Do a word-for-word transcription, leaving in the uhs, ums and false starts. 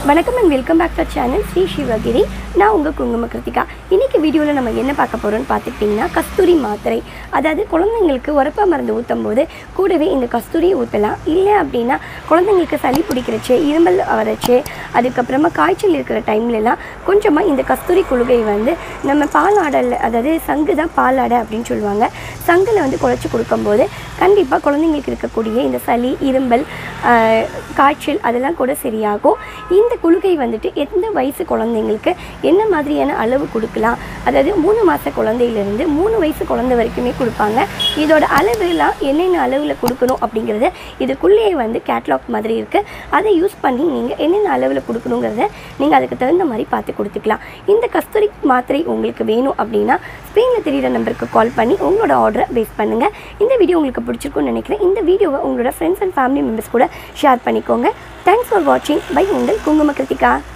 வணக்கம் and welcome back to channel Shri Sivagiri. நான் உங்கள் குங்கும கிருத்திகா. இன்றைக்கி வீடியோவில் நம்ம என்ன பார்க்க போகிறோம்னு பார்த்துக்கிட்டிங்கன்னா கஸ்தூரி மாத்திரை. அதாவது குழந்தைங்களுக்கு உரப்பா மருந்து ஊற்றும் போது கூடவே இந்த கஸ்தூரியை ஊற்றலாம். இல்லை அப்படின்னா குழந்தைங்களுக்கு சளி பிடிக்கிறச்சு, இருமல் வரச்சு, அதுக்கப்புறமா காய்ச்சல் இருக்கிற டைம்லலாம் கொஞ்சமாக இந்த கஸ்தூரி குளுகை வந்து நம்ம பாலாடல், அதாவது சங்கு தான் பாலாடை அப்படின்னு சொல்லுவாங்க, சங்கில் வந்து குழச்சி கொடுக்கும்போது கண்டிப்பாக குழந்தைங்களுக்கு இருக்கக்கூடிய இந்த சளி, இரும்பல், காய்ச்சல் அதெல்லாம் கூட சரியாகும். இந்த குளுகை வந்துட்டு எந்த வயசு குழந்தைங்களுக்கு என்ன மாதிரியான அளவு கொடுக்கலாம், அதாவது மூணு மாத குழந்தையிலேருந்து மூணு வயசு குழந்தை வரைக்குமே கொடுப்பாங்க. இதோட அளவுலாம் என்னென்ன அளவில் கொடுக்கணும் அப்படிங்கிறத இதுக்குள்ளேயே வந்து கேட்லாக் மாதிரி இருக்குது. அதை யூஸ் பண்ணி நீங்கள் என்னென்ன அளவில் கொடுக்கணுங்கிறத நீங்கள் அதுக்கு தகுந்த மாதிரி பார்த்து கொடுத்துக்கலாம். இந்த கஸ்தூரி மாத்திரை உங்களுக்கு வேணும் அப்படின்னா ஸ்க்ரீனில் தெரிகிற நம்பருக்கு கால் பண்ணி உங்களோட ஆர்டரை பேஸ் பண்ணுங்கள். இந்த வீடியோ உங்களுக்கு பிடிச்சிருக்குன்னு நினைக்கிறேன். இந்த வீடியோவை உங்களோட ஃப்ரெண்ட்ஸ் அண்ட் ஃபேமிலி மெம்பர்ஸ் கூட ஷேர் பண்ணிக்கோங்க. தேங்க்ஸ் ஃபார் வாட்சிங். பை உங்கள் குங்கும கிருத்திகா.